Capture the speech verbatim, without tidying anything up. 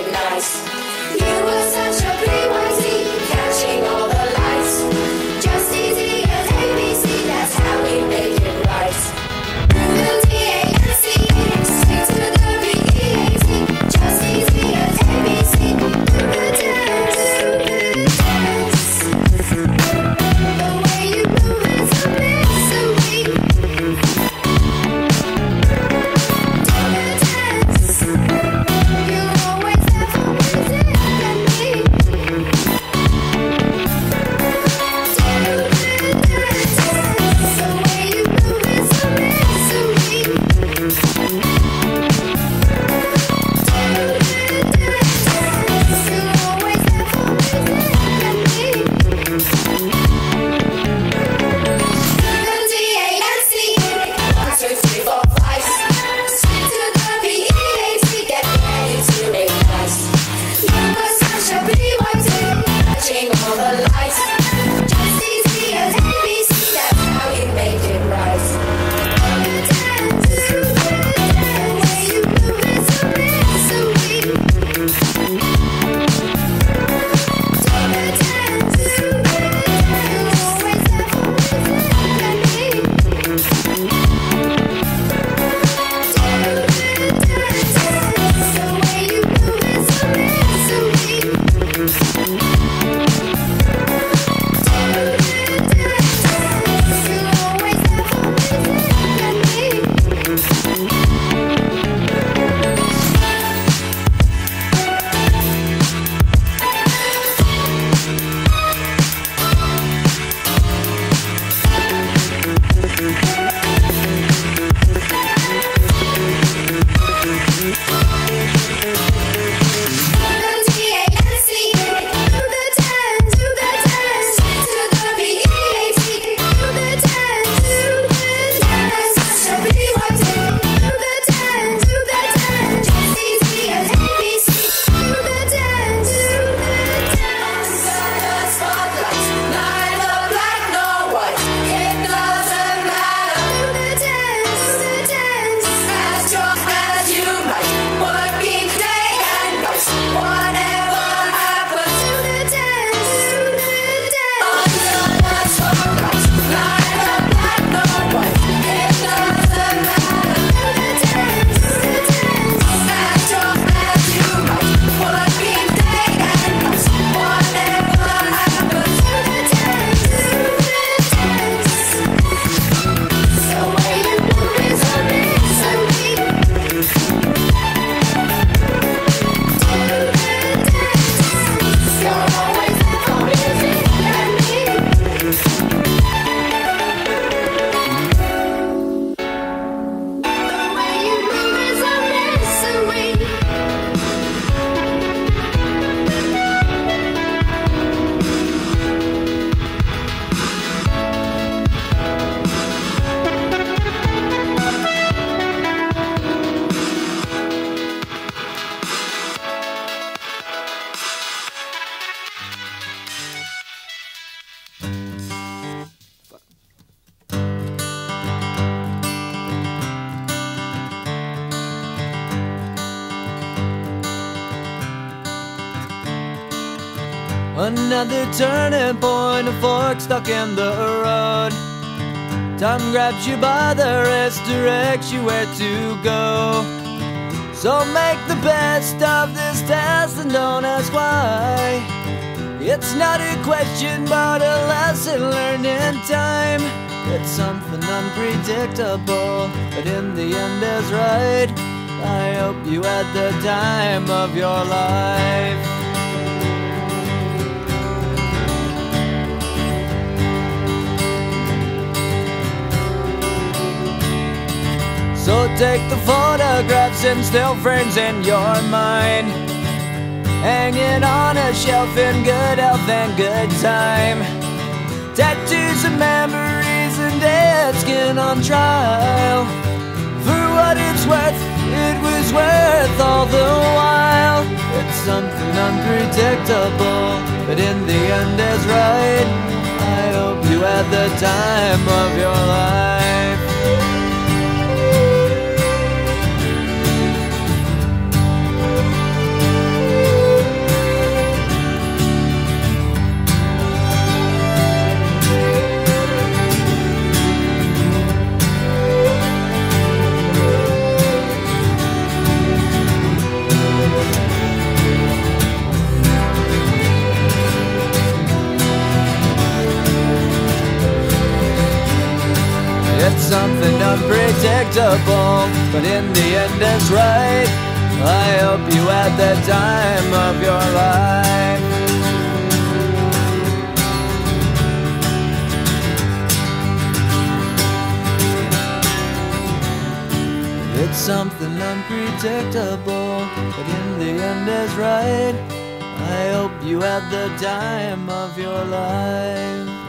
nice. You were such a B Y Z, catching all the lights. Just easy as A B C, that's how we make it right. The D A N C E, stick to the B E A T. Just easy as A B C, do the dance, do the dance. The way you move is a mystery. Do the dance. You always have a music and me. Do the dance. The way you move is a mystery. Do the dance. You always have a music and me. The D A N C E, one, two, three, four, five. Stick to the B E A T, get ready to make nice. You were such a B Y Z, catching all the lights. Just easy as A B C, that's how you make it right. Do the dance, do the dance. The way you move is a mystery. Do the dance, do the dance. You always have a music and me. Do the dance. The way you move is a mystery. Do the dance. You always have a music and me. The D A N C E, do the dance, do the dance. Stick to the B E A T, do the dance, do the dance. Such a B Y Z, do the dance, do the dance. Just easy as A B C, do the dance, do the dance. Under the spotlight, neither black nor white. It doesn't matter. Do the dance, do the dance. As strong as you might, working day and night. Whatever happens, do the dance, do the dance. Under the spotlight, neither black nor white. It doesn't matter. Do the dance, do the dance. As strong as you might, working day and night. Whatever happens, do the dance, do the dance. The way you move is a mystery. Do the dance. You'll always have a music and me. The way you move is a mystery. Another turning point, a fork stuck in the road. Time grabs you by the wrist, directs you where to go. So make the best of this test and don't ask why. It's not a question but a lesson learned in time. It's something unpredictable, but in the end is right. I hope you had the time of your life. So take the photographs and still frames in your mind, hanging on a shelf in good health and good time. Tattoos and memories and dead skin on trial. For what it's worth, it was worth all the while. It's something unpredictable, but in the end is right. I hope you had the time of your life. It's something unpredictable, but in the end it's right. I hope you had the time of your life. It's something unpredictable, but in the end is right. I hope you had the time of your life.